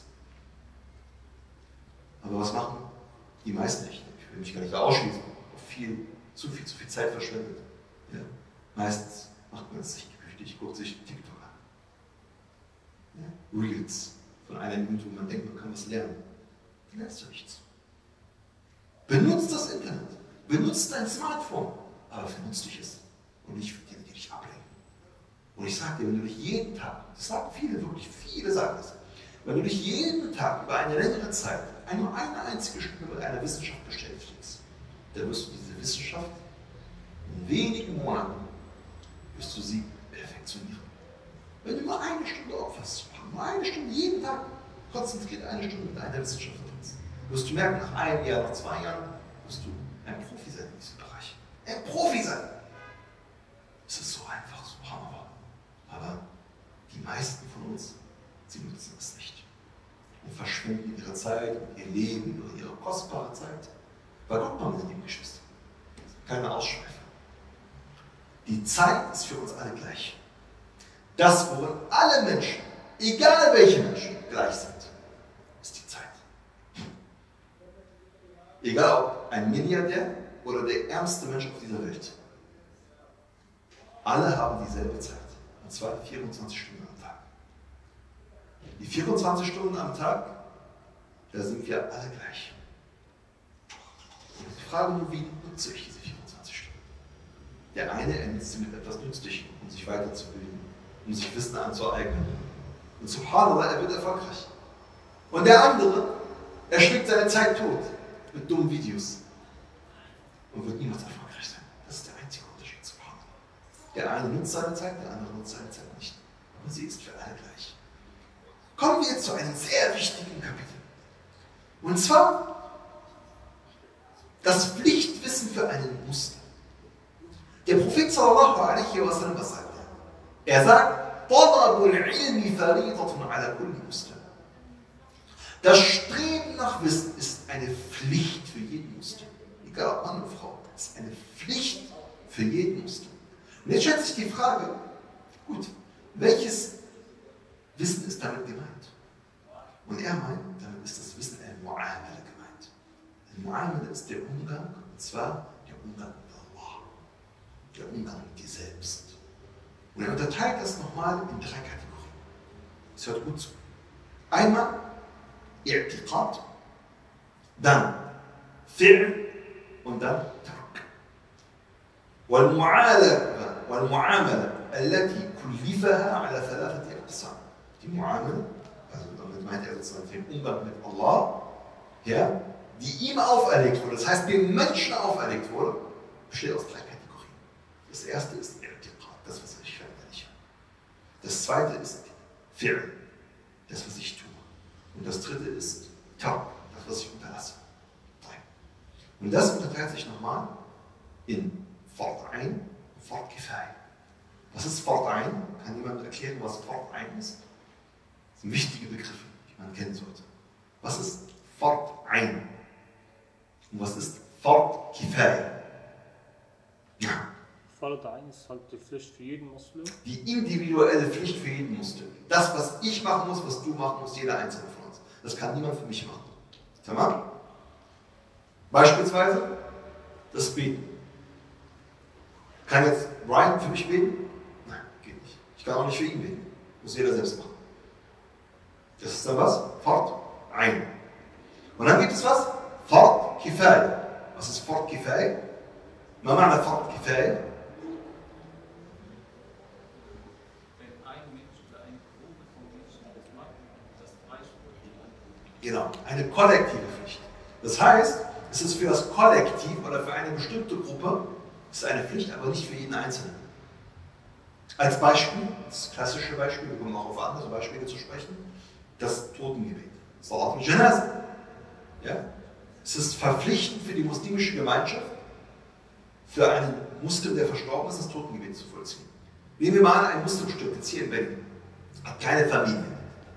Aber was machen die meisten nicht? Ich will mich gar nicht ausschließen. Zu viel Zeit verschwendet. Ja. Meistens macht man es sich gemütlich, guckt sich TikTok an. Ja. Reels von einer Minute, wo man denkt, man kann was lernen. Dann lernst du nichts. Benutzt das Internet. Benutzt dein Smartphone. Aber vernünftig ist. Und nicht für die dich ablenken. Und ich sage dir, wenn du dich jeden Tag, das sagen viele, wirklich viele sagen das, wenn du dich jeden Tag über eine längere Zeit nur eine einzige Stunde mit einer Wissenschaft beschäftigst, dann wirst du diese Wissenschaft in wenigen Monaten wirst du sie perfektionieren. Wenn du nur eine Stunde opferst, nur eine Stunde jeden Tag, konzentriert eine Stunde mit einer Wissenschaft verdienst, wirst du merken, nach einem Jahr, nach 2 Jahren, wirst du ein Profi sein in diesem Bereich. Ein Profi sein! Es ist so einfach, subhanallah. Aber die meisten von uns, sie nutzen es nicht. Und verschwenden ihre Zeit, ihr Leben, ihre kostbare Zeit. Weil Gott, meine lieben Geschwister, keine Ausschweife. Die Zeit ist für uns alle gleich. Das, worin alle Menschen, egal welche Menschen, gleich sind, ist die Zeit. Egal ob ein Milliardär oder der ärmste Mensch auf dieser Welt. Alle haben dieselbe Zeit. Und zwar 24 Stunden am Tag. Die 24 Stunden am Tag, da sind wir alle gleich. Und ich frage nur, wie nutze ich diese 24 Stunden? Der eine, er nutzt sie mit etwas Nützlichem, um sich weiterzubilden, um sich Wissen anzueignen. Und subhanallah, er wird erfolgreich. Und der andere, er schlägt seine Zeit tot mit dummen Videos und wird niemals erfolgreich sein. Das ist der einzige Unterschied, subhanallah. Der eine nutzt seine Zeit, der andere nutzt seine Zeit nicht. Aber sie ist für alle gleich. Kommen wir jetzt zu einem sehr wichtigen Kapitel. Und zwar das Pflichtwissen für einen Muslim. Der Prophet sallallahu alaihi wa sallam, was sagt er? Er sagt, "Talabul ilmi faridatun ala kulli Muslim." Das Streben nach Wissen ist eine Pflicht für jeden Muslim. Egal ob Mann oder Frau, es ist eine Pflicht für jeden Muslim. Und jetzt stellt sich die Frage, gut, welches Wissen ist damit gemeint? Und er meint, damit ist das Wissen al-Mu'amala gemeint. Al-Mu'amala ist der Umgang, und zwar der Umgang mit Allah. Der Umgang mit dir selbst. Und er unterteilt das nochmal in 3 Kategorien. Es hört gut zu. Einmal I'tiqad, dann Fi'l und dann Tark. والمعاملة التي كلفها على 3 أقسام. Die Mu'amala, also damit meint er sozusagen den Umgang mit Allah, ja, die ihm auferlegt wurde, das heißt dem Menschen auferlegt wurde, besteht aus 3 Kategorien. Das erste ist I'tiqad, das, was ich verinnerliche. Das zweite ist Fi'l, das, was ich tue. Und das dritte ist Tark, das, was ich unterlasse. 3. Und das unterteilt sich nochmal in Fard Ain und Fard Kifaya. Was ist Fard Ain? Kann jemand erklären, was Fard Ain ist? Das sind wichtige Begriffe, die man kennen sollte. Was ist Fard Ain? Und was ist Fard Kifaya? Ja. Fard Ain ist halt die Pflicht für jeden Muslim. Die individuelle Pflicht für jeden Muslim. Das, was ich machen muss, was du machen musst, jeder Einzelne von uns. Das kann niemand für mich machen. Tamam? Beispielsweise das Beten. Kann jetzt Brian für mich beten? Nein, geht nicht. Ich kann auch nicht für ihn beten. Muss jeder selbst machen. Das ist dann was? Fard Ain. Und dann gibt es was? Fard Kifaya. Was ist Fard Kifaya? Ma ma'na Fard Kifaya? Genau, eine kollektive Pflicht. Das heißt, es ist für das Kollektiv oder für eine bestimmte Gruppe, es ist eine Pflicht, aber nicht für jeden Einzelnen. Als Beispiel, das klassische Beispiel, wir kommen auch auf andere Beispiele zu sprechen, das Totengebet. Salat al-Janazah. Ja? Es ist verpflichtend für die muslimische Gemeinschaft, für einen Muslim, der verstorben ist, das Totengebet zu vollziehen. Nehmen wir mal an, ein Muslim stirbt jetzt hier in Berlin, hat keine Familie.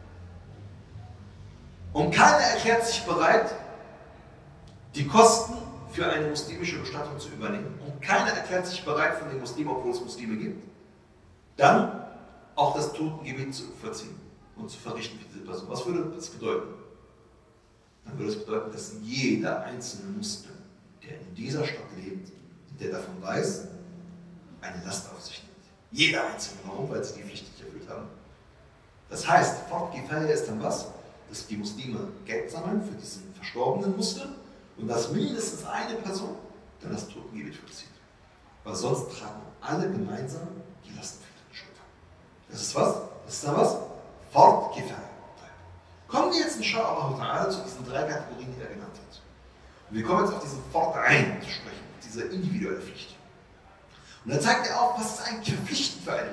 Und keiner erklärt sich bereit, die Kosten für eine muslimische Bestattung zu übernehmen. Und keiner erklärt sich bereit von den Muslimen, obwohl es Muslime gibt, dann auch das Totengebet zu vollziehen und zu verrichten für diese Person. Was würde das bedeuten? Dann würde es bedeuten, dass jeder einzelne Muslim, der in dieser Stadt lebt, der davon weiß, eine Last auf sich nimmt. Jeder einzelne. Warum? Weil sie die Pflicht nicht erfüllt haben. Das heißt, Fard Kifaya ist dann was? Dass die Muslime Geld sammeln für diesen verstorbenen Muslim und dass mindestens eine Person dann das Totengebet vollzieht. Weil sonst tragen alle gemeinsam die Lasten für ihre Schulter. Das ist was? Das ist dann was? Fard Kifaya. Kommen wir jetzt inshallah zu diesen 3 Kategorien, die er genannt hat. Und wir kommen jetzt auf diesen Fard Ain zu sprechen, diese individuelle Pflicht. Und dann zeigt er auch, was ist eigentlich verpflichtend für einen Muslim.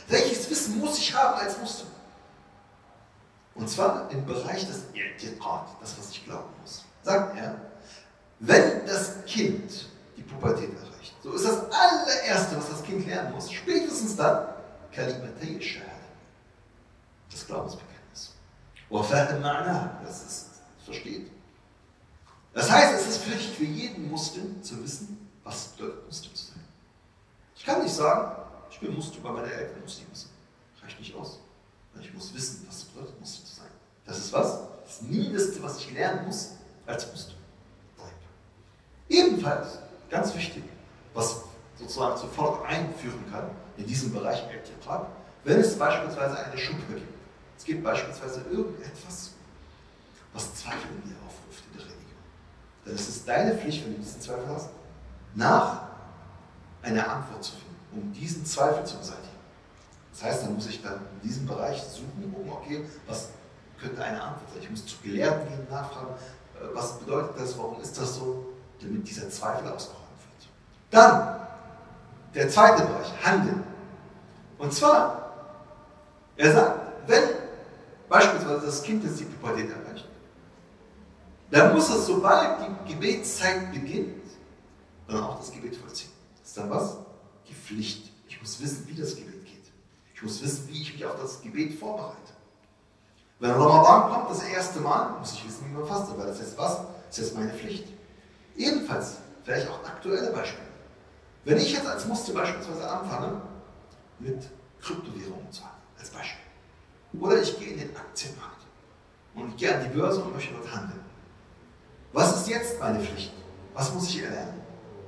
Welches Wissen muss ich haben als Muslim? Und zwar im Bereich des I'tiqad, das, was ich glauben muss. Sagt er, wenn das Kind die Pubertät erreicht, so ist das allererste, was das Kind lernen muss, spätestens dann, Kalimatay Shahada, das Glaubensbekenntnis. Das es versteht. Das heißt, es ist Pflicht für jeden Muslim zu wissen, was es bedeutet, Muslim zu sein. Ich kann nicht sagen, ich bin Muslim, weil meine Eltern Muslim sind. Reicht nicht aus. Ich muss wissen, was es bedeutet, Muslim zu sein. Das ist was? Das Mindeste, was ich lernen muss als Muslim. Ebenfalls, ganz wichtig, was sozusagen sofort einführen kann in diesem Bereich I'tiqad, wenn es beispielsweise eine Schubha gibt. Es gibt beispielsweise irgendetwas, was Zweifel in dir aufruft in der Religion. Dann ist es deine Pflicht, wenn du diesen Zweifel hast, nach einer Antwort zu finden, um diesen Zweifel zu beseitigen. Das heißt, dann muss ich dann in diesem Bereich suchen, gucken, okay, was könnte eine Antwort sein? Ich muss zu Gelehrten gehen, nachfragen, was bedeutet das, warum ist das so, damit dieser Zweifel ausgeräumt wird. Dann, der zweite Bereich, Handeln. Und zwar, er sagt, wenn beispielsweise das Kind jetzt die Pubertät erreicht, dann muss es, sobald die Gebetszeit beginnt, dann auch das Gebet vollziehen. Das ist dann was? Die Pflicht. Ich muss wissen, wie das Gebet geht. Ich muss wissen, wie ich mich auf das Gebet vorbereite. Wenn Ramadan kommt, das erste Mal, muss ich wissen, wie man fastet, weil das ist was? Das ist jetzt meine Pflicht. Ebenfalls, vielleicht auch aktuelle Beispiele. Wenn ich jetzt als Muslim beispielsweise anfange, mit Kryptowährungen zu handeln, als Beispiel. Oder ich gehe in den Aktienmarkt und ich gehe an die Börse und möchte dort handeln. Was ist jetzt meine Pflicht? Was muss ich erlernen?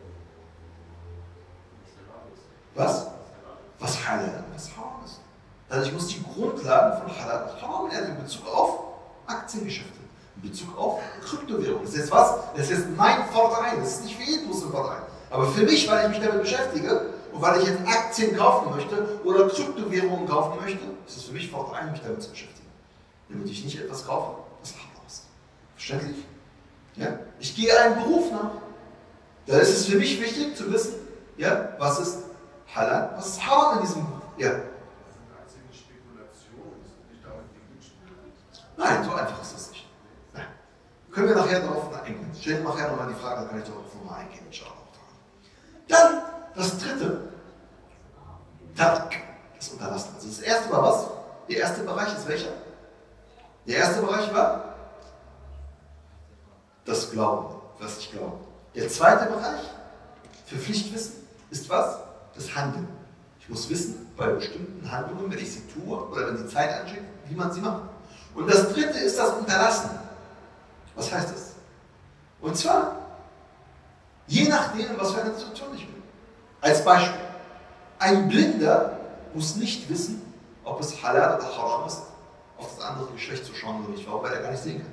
Was? Was Halal und was Haram ist. Also ich muss die Grundlagen von Halal und Haram lernen in Bezug auf Aktiengeschäfte, in Bezug auf Kryptowährungen. Das ist jetzt was? Das ist jetzt mein Vorteil. Das ist nicht für jeden Muslim Vorteil. Aber für mich, weil ich mich damit beschäftige und weil ich jetzt Aktien kaufen möchte oder Kryptowährungen kaufen möchte, ist es für mich Vorteil, mich damit zu beschäftigen. Damit ich nicht etwas kaufe, was Haram ist. Verständlich? Ja? Ich gehe einem Beruf nach. Da ist es für mich wichtig zu wissen, ja, was ist Halal, was ist Haram in diesem Beruf. Ja. Nein, so einfach ist das nicht. Nein. Können wir nachher darauf eingehen. Stellen wir nachher nochmal die Frage, dann kann ich darauf nochmal eingehen. Dann das dritte, Tark, das Unterlassen. Also das erste war was? Der erste Bereich ist welcher? Der erste Bereich war das Glauben, was ich glaube. Der zweite Bereich für Pflichtwissen ist was? Das Handeln. Ich muss wissen, bei bestimmten Handlungen, wenn ich sie tue oder wenn die Zeit ansteht, wie man sie macht. Und das dritte ist das Unterlassen. Was heißt das? Und zwar, je nachdem, was für eine Situation ich bin. Als Beispiel, ein Blinder muss nicht wissen, ob es halal oder haram ist, auf das andere Geschlecht zu schauen oder nicht, weil er gar nicht sehen kann.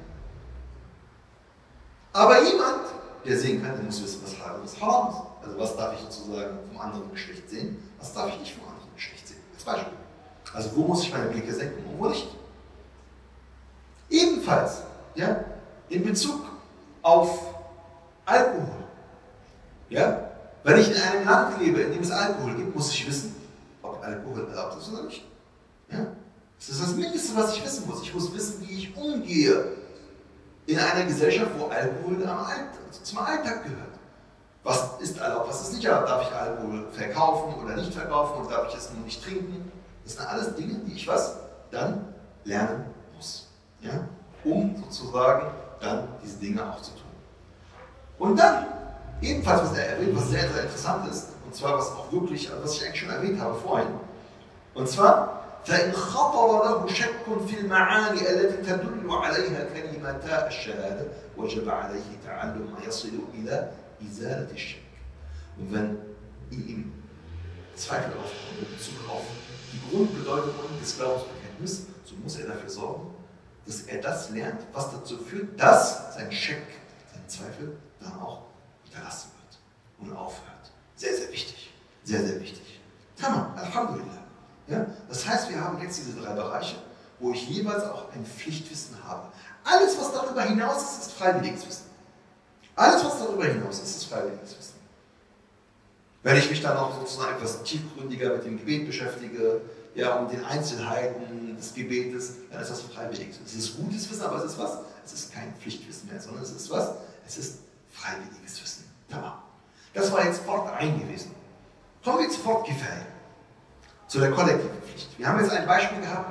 Aber jemand, der sehen kann, der muss wissen, was halal und was haram ist. Also was darf ich sozusagen vom anderen Geschlecht sehen, was darf ich nicht vom anderen Geschlecht sehen. Als Beispiel. Also wo muss ich meine Blicke senken und wo nicht. Ebenfalls, ja, in Bezug auf Alkohol. Ja? Wenn ich in einem Land lebe, in dem es Alkohol gibt, muss ich wissen, ob Alkohol erlaubt ist oder nicht. Ja? Das ist das Mindeste, was ich wissen muss. Ich muss wissen, wie ich umgehe in einer Gesellschaft, wo Alkohol zum Alltag gehört. Was ist erlaubt, was ist nicht erlaubt? Darf ich Alkohol verkaufen oder nicht verkaufen oder darf ich es nur nicht trinken? Das sind alles Dinge, die ich was dann lernen muss. Ja? Um sozusagen dann diese Dinge auch zu tun. Und dann, ebenfalls, was er erwähnt, was sehr, sehr interessant ist, und zwar was auch wirklich, was ich eigentlich schon erwähnt habe vorhin, und zwar, فإن خطر له شك في المعاني التي تدل عليها كلمتا الشهادة وجب عليه تعلم ما يصل إلى إزالة الشك. Und wenn in ihm Zweifel aufkommen in Bezug auf die Grundbedeutung des Glaubensbekenntnisses, so muss er dafür sorgen, dass er das lernt, was dazu führt, dass sein Scheck, sein Zweifel, dann auch unterlassen wird und aufhört. Sehr, sehr wichtig. Sehr, sehr wichtig. Tamam, Alhamdulillah. Ja? Das heißt, wir haben jetzt diese drei Bereiche, wo ich jeweils auch ein Pflichtwissen habe. Alles, was darüber hinaus ist, ist freiwilliges Wissen. Alles, was darüber hinaus ist, ist freiwilliges Wissen. Wenn ich mich dann auch sozusagen etwas tiefgründiger mit dem Gebet beschäftige, ja, um den Einzelheiten des Gebetes, dann ist das freiwillig. Es ist gutes Wissen, aber es ist was? Es ist kein Pflichtwissen mehr, sondern es ist was? Es ist freiwilliges Wissen. Tamam. Das war jetzt Fard ein gewesen. Kommen wir zu Fard Kifaya, zu der kollektiven Pflicht. Wir haben jetzt ein Beispiel gehabt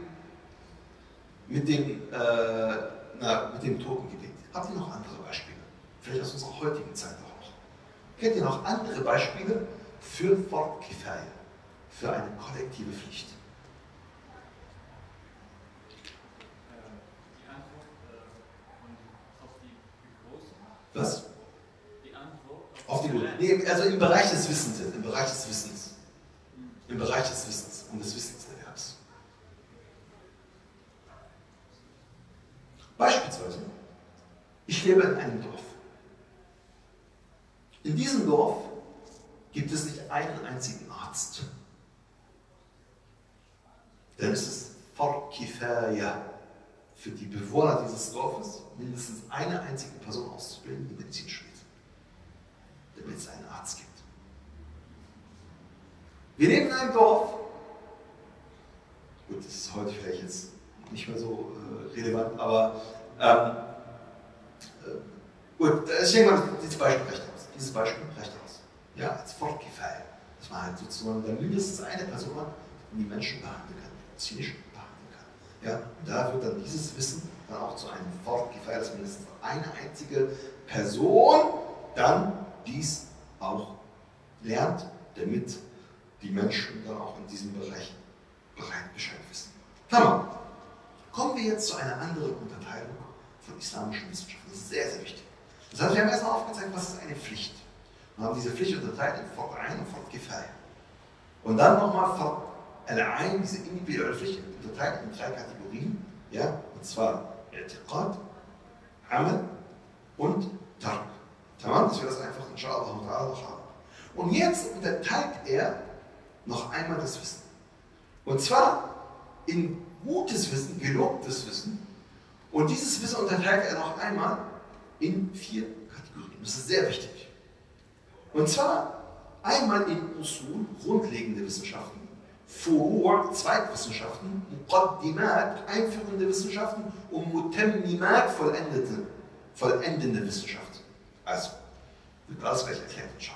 mit dem Totengebet. Habt ihr noch andere Beispiele? Vielleicht aus unserer heutigen Zeit auch noch. Kennt ihr noch andere Beispiele für Fard Kifaya, für eine kollektive Pflicht? Die Antwort auf die großen? Was? Die Antwort Auf die nee, also im Bereich des Wissens, im Bereich des Wissens. Im Bereich des Wissens und des Wissenserwerbs. Beispielsweise, ich lebe in einem Dorf. In diesem Dorf gibt es nicht einen einzigen Arzt. Dann ist es Fard Kifaya für die Bewohner dieses Dorfes, mindestens eine einzige Person auszubilden, die Medizin studiert, damit es einen Arzt gibt. Wir leben in einem Dorf. Gut, das ist heute vielleicht jetzt nicht mehr so relevant, aber gut, ich denke mal, dieses Beispiel reicht aus. Dieses Beispiel reicht aus. Ja, als Fard Kifaya. Dass man halt sozusagen dann mindestens eine Person hat, die Menschen behandeln kann, medizinisch behandeln kann. Ja, und da wird dann dieses Wissen dann auch zu einem Fard Kifaya, dass mindestens eine einzige Person dann dies auch lernt, damit die Menschen dann auch in diesem Bereich Bescheid wissen. Tamam. Kommen wir jetzt zu einer anderen Unterteilung von islamischen Wissenschaften. Das ist sehr, sehr wichtig. Das heißt, wir haben erstmal aufgezeigt, was ist eine Pflicht. Wir haben diese Pflicht unterteilt in Fard Ain und Fard Kifaya. Und dann nochmal Fard Al-Ain, diese individuelle Pflicht, unterteilt in 3 Kategorien. Ja? Und zwar I'tiqad, Amal und Tark. Tamam, dass wir das einfach inshallah noch haben. Und jetzt unterteilt er noch einmal das Wissen. Und zwar in gutes Wissen, gelobtes Wissen. Und dieses Wissen unterteilt er noch einmal in 4 Kategorien. Das ist sehr wichtig. Und zwar einmal in Usul, grundlegende Wissenschaften, Furu', Zweigwissenschaften, Muqaddimat, einführende Wissenschaften und Mutammimat, vollendende Wissenschaften. Also, wird alles gleich erklärt, inshallah.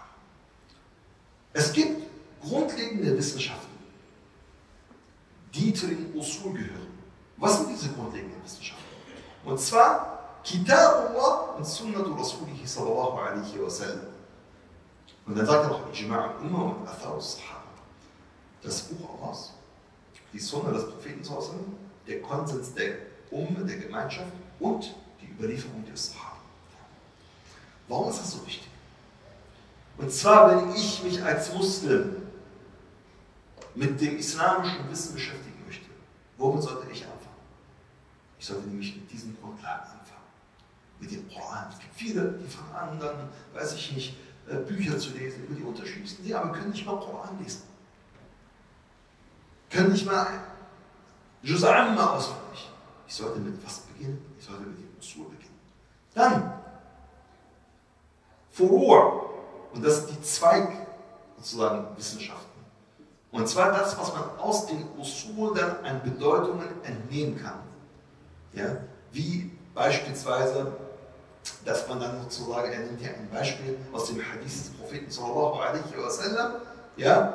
Es gibt grundlegende Wissenschaften, die zu den Usul gehören. Was sind diese grundlegenden Wissenschaften? Und zwar Kitabullah und Sunnatu Rasulihi sallallahu alaihi wa sallam. Und dann sagt er noch Ijma' al-Umma und Athar al-Sahaba. Das Buch Allahs, die Sunna des Propheten sallallahu alaihi wa sallam, der Konsens der Umma, der Gemeinschaft und die Überlieferung der Sahaba. Warum ist das so wichtig? Und zwar, wenn ich mich als Muslim mit dem islamischen Wissen beschäftigen möchte, womit sollte ich anfangen? Ich sollte nämlich mit diesen Grundlagen anfangen. Mit dem Koran. Es gibt viele, die fangen an, dann, weiß ich nicht, Bücher zu lesen über die unterschiedlichsten Dinge, aber können nicht mal Koran lesen. Können nicht mal Juz' Amma auswendig. Ich sollte mit was beginnen? Ich sollte mit dem Usul beginnen. Dann Furu'. Und das sind die Zweig, sozusagen, Wissenschaften. Und zwar das, was man aus den Usul dann an Bedeutungen entnehmen kann. Ja? Wie beispielsweise, dass man dann sozusagen, er nimmt hier ein Beispiel aus dem Hadith des Propheten sallallahu alaihi wa sallam, ja,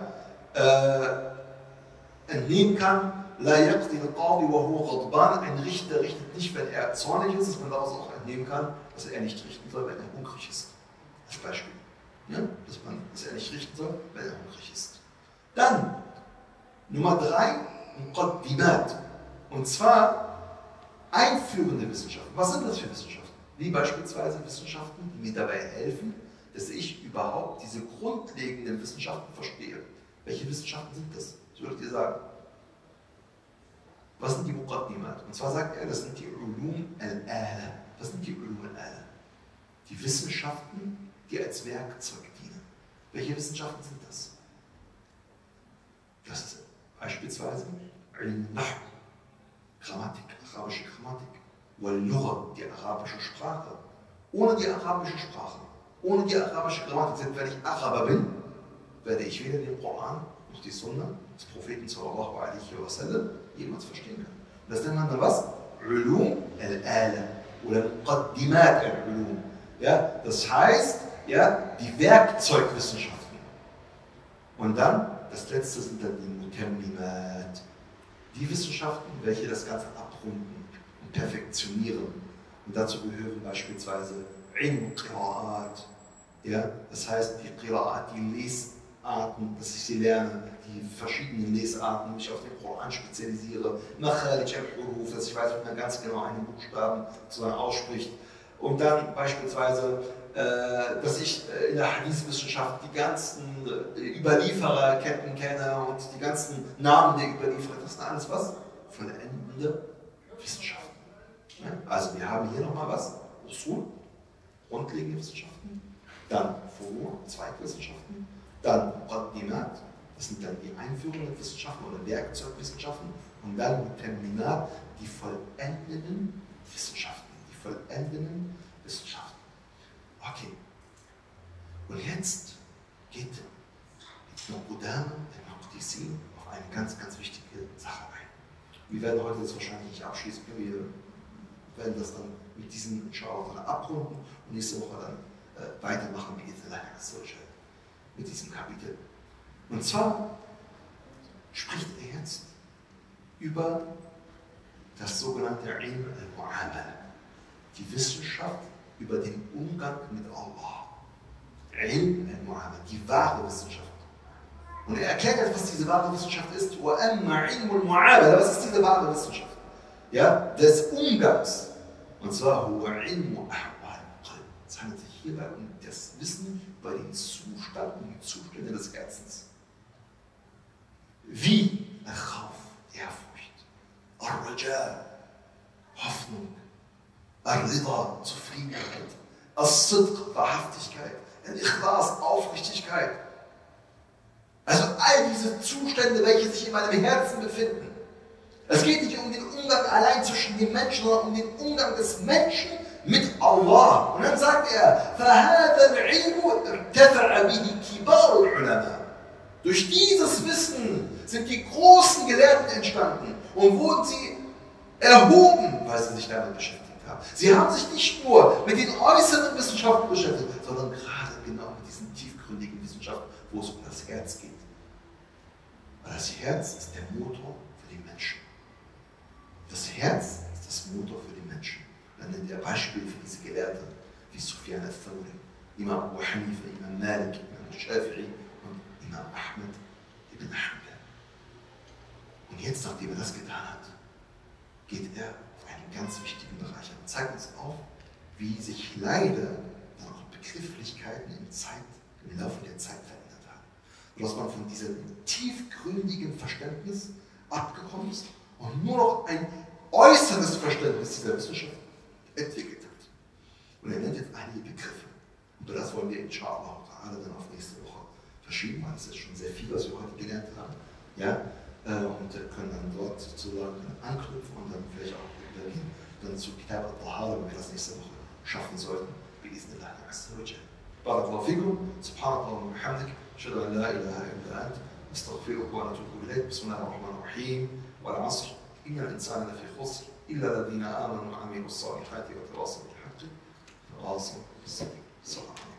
entnehmen kann, La yaqdi al-qadi wa huwa ghadban, ein Richter richtet nicht, wenn er zornig ist, dass man daraus auch entnehmen kann, dass er nicht richten soll, wenn er hungrig ist. Als Beispiel. Ja? Dass er nicht richten soll, wenn er hungrig ist. Dann, Nummer 3, Muqaddimat. Und zwar einführende Wissenschaften. Was sind das für Wissenschaften? Wie beispielsweise Wissenschaften, die mir dabei helfen, dass ich überhaupt diese grundlegenden Wissenschaften verstehe. Welche Wissenschaften sind das? Das würde ich dir sagen. Was sind die Muqaddimat? Und zwar sagt er, das sind die Ulum al-Ala. Was sind die Ulum al-Ala? Die Wissenschaften, die als Werkzeug dienen. Welche Wissenschaften sind das? Das ist beispielsweise Al-Nahr, Grammatik, arabische Grammatik, Wal-Lugha, die arabische Sprache. Ohne die arabische Sprache, ohne die arabische Grammatik, selbst wenn ich Araber bin, werde ich weder den Koran noch die Sunna des Propheten sallallahu alaihi wa sallam jemals verstehen kann. Und das nennt man dann was? Ulum al-Ala oder Muqaddimat al-Ulum. Ja, das heißt, ja, die Werkzeugwissenschaften. Und dann, das letzte sind dann die Mutammimat. Die Wissenschaften, welche das Ganze abrunden und perfektionieren. Und dazu gehören beispielsweise Ilm Qira'at. Ja, das heißt, die Qira'at, die Lesarten, dass ich sie lerne, die verschiedenen Lesarten, mich auf den Koran spezialisiere, Makharij al-Huruf, dass ich weiß, wie man ganz genau einen Buchstaben zusammen ausspricht. Und dann beispielsweise, dass ich in der Hadith-Wissenschaft die ganzen Überliefererketten kenne und die ganzen Namen der Überlieferer. Das sind alles was? Vollendende Wissenschaften. Ja? Also wir haben hier nochmal was? Usul, grundlegende Wissenschaften. Dann Furu, Zweigwissenschaften. Dann Muqaddimat, das sind dann die einführenden Wissenschaften oder Werkzeugwissenschaften. Und dann Mutammimat, die vollendenden Wissenschaften. Die vollendenden Wissenschaften. Okay. Und jetzt geht Ibn Qudama al-Maqdisi auf eine ganz, ganz wichtige Sache ein. Wir werden heute das wahrscheinlich nicht abschließen, wir werden das dann mit diesem Inshallah abrunden und nächste Woche dann weitermachen mit diesem Kapitel. Und zwar spricht er jetzt über das sogenannte Ilm al-Mu'amala, die Wissenschaft über den Umgang mit Allah. Ilm al-Mu'amala, die wahre Wissenschaft. Und er erklärt jetzt, was diese wahre Wissenschaft ist. Was ist diese wahre Wissenschaft? Ja, des Umgangs. Und zwar, es handelt sich hierbei um das Wissen über den Zustand und die Zustände des Herzens. Wie Al-Khawf, Ehrfurcht, Al-Raja, Hoffnung, Al-Rida, Zufriedenheit, Al-Sidq, Wahrhaftigkeit, Al-Ikhlas, Aufrichtigkeit. Also all diese Zustände, welche sich in meinem Herzen befinden. Es geht nicht um den Umgang allein zwischen den Menschen, sondern um den Umgang des Menschen mit Allah. Und dann sagt er, durch dieses Wissen sind die großen Gelehrten entstanden und wurden sie erhoben, weil sie sich damit beschäftigt haben. Sie haben sich nicht nur mit den äußeren Wissenschaften beschäftigt, sondern gerade genau mit diesen tiefgründigen Wissenschaften, wo es um das Herz geht. Weil das Herz ist der Motor für den Menschen. Das Herz ist das Motor für den Menschen. Dann nennt er Beispiele für diese Gelehrten, wie Sufyan al-Thawri, Imam Abu Hanifa, Imam Malik, Imam Shafi'i und Imam Ahmed ibn Hanbal. Und jetzt, nachdem er das getan hat, geht er auf einen ganz wichtigen Bereich an und zeigt uns auf, wie sich leider dann auch Begrifflichkeiten im Laufe der Zeit verändert haben. Und dass man von diesem tiefgründigen Verständnis abgekommen ist und nur noch ein äußeres Verständnis dieser Wissenschaft entwickelt hat. Und er nennt jetzt einige Begriffe. Und das wollen wir inshallah dann auf nächste Woche verschieben, weil es ist schon sehr viel, was wir heute gelernt haben. Ja? Und können dann dort sozusagen anknüpfen und dann vielleicht auch übergehen dann zu Kitab al-Tahara, wenn wir das nächste Woche schaffen sollten. Bi-Iznillah azza wa jalla. Barakallahu fikum, subhanakallah wa bihamdik, ashhadu an la ilaha illa ant, astaghfiruka wa atubu ilayk, bismillahir rahmanir rahim, wal 'asr, innal insana lafi khusr, illa alladhina amanu wa 'amilus salihati wa tawasaw bil haqqi wa tawasaw bis sabr.